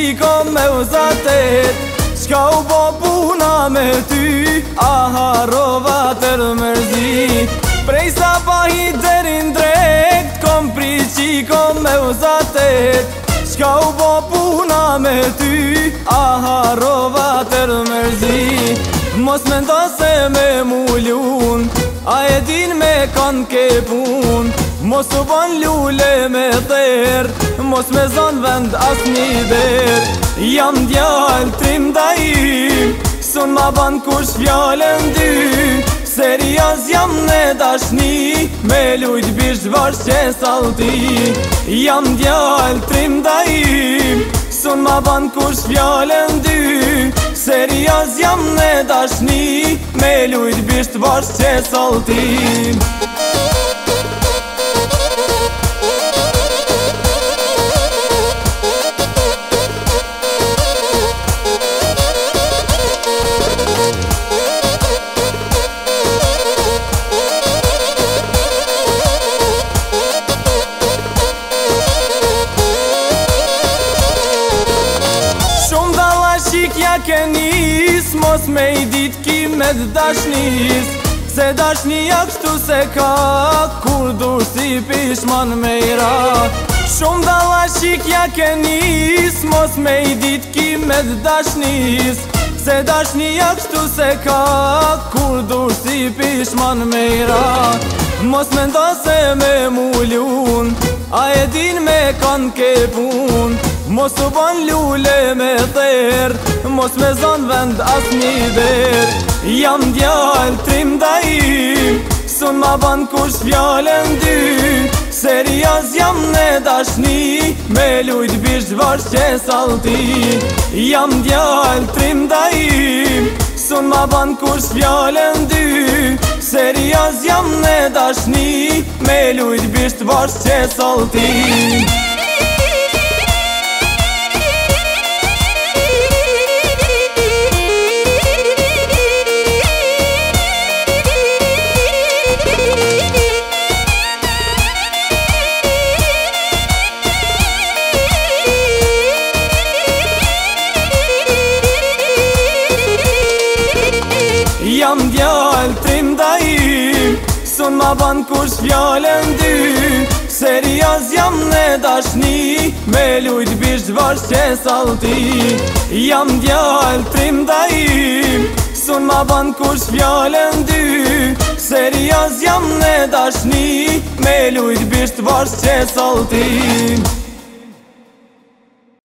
qiko me uzatet, qka u bo puna me ty, a harova tër mërzi. Prej sa pahi dherin drekt, kom pri qiko me uzatet, qka u bo puna me ty, a harova tër mërzi. Mos me ndo se me mullun, a e din me kan ke pun. Mos u ban lule me ther, mos me zon vend as një der. Jam djall trim da im, sun ma ban kush fjallën dy. Serios jam në dashni, me lujt bisht vash që salti. Jam djall trim da im, sun ma ban kush fjallën dy. Serios jam në dashni, me lujt bisht vash që salti. Shikja ke nis, mos me I dit ki me dashnis. Se dashnia kështu se ka, kur dur si pishman me I ra. Shumë dalla shikja ke nis, mos me I dit ki me dashnis. Se dashnia kështu se ka, kur dur si pishman me I ra. Mos me ndo se me mullun, a e din me kan ke pun. Mos u ban lule me ther, mos me zon vend as një der. Jam djall trim da im, sun ma ban kush fjallën dy. Serios jam në dashni, me lujt bisht vash që salti. Jam djall trim da im, sun ma ban kush fjallën dy. Serios jam në dashni, me lujt bisht vash që salti. Jam djall trim da im, sun ma ban kush fjallën dy. Serios jam në dashni, me lujt bisht vash që salti. Jam djall trim da im, sun ma ban kush fjallën dy. Serios jam në dashni, me lujt bisht vash që salti.